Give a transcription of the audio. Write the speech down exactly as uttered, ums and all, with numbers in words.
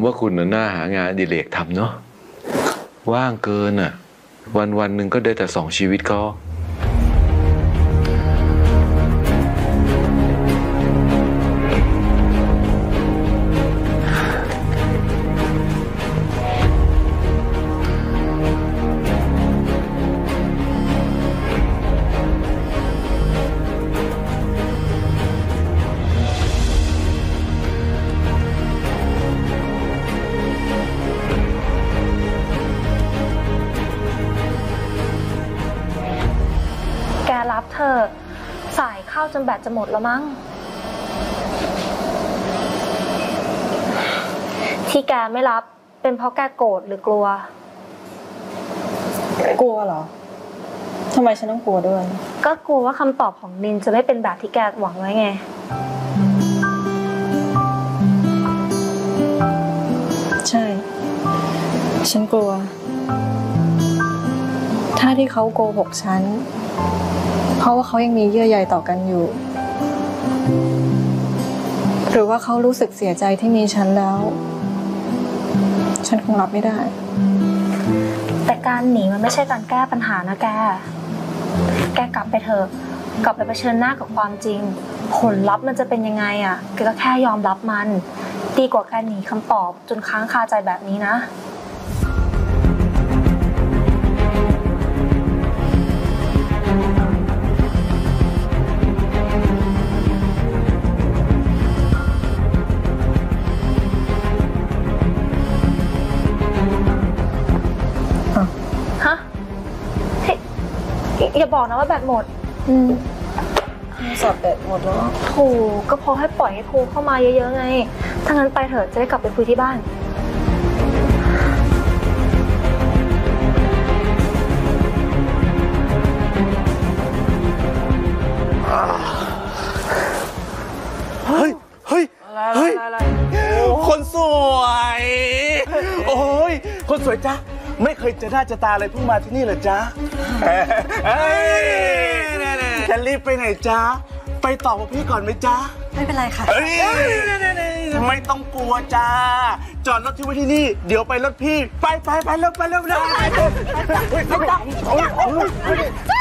ว่าคุณน่าหางานอดิเรกทำเนาะว่างเกินอ่ะวันวันหนึ่งก็ได้แต่สองชีวิตก็รับเธอสายเข้าจนแบตจะหมดแล้วมั้งที่แกไม่รับเป็นเพราะแกโกรธหรือกลัวกลัวเหรอทำไมฉันต้องกลัวด้วยก็กลัวว่าคำตอบของนินจะไม่เป็นแบบที่แกหวังไว้ไงใช่ฉันกลัวถ้าที่เขาโกหกฉันเพราะว่าเขายังมีเยื่อใยต่อกันอยู่หรือว่าเขารู้สึกเสียใจที่มีฉันแล้วฉันคงรับไม่ได้แต่การหนีมันไม่ใช่การแก้ปัญหานะแกแกกลับไปเถอะกลับไปเผชิญหน้ากับความจริงผลลัพธ์มันจะเป็นยังไงอ่ะแกก็แค่ยอมรับมันดีกว่าการหนีคำตอบจนค้างคาใจแบบนี้นะอย่าบอกนะว่าแบตหมดอืมสอบแบตหมดแล้วโถก็พอให้ปล่อยให้โทรเข้ามาเยอะๆไงถ้างั้นไปเถอะจะได้กลับไปคุยที่บ้านเฮ้ยเฮ้ยเฮ้ยคนสวยโอ้ยคนสวยจ๊ะไม่เคยเจอหน้าเจอตาอะไรเพิ่งมาที่นี่เหรอจ๊ะเฮ้ยจะรีบไปไหนจ๊ะไปต่อกับพี่ก่อนไหมจ๊ะไม่เป็นไรค่ะไม่ต้องกลัวจ้าจอดรถที่ไว้ที่นี่เดี๋ยวไปรถพี่ไปไปไปเร็วไปเร็วเร็วไป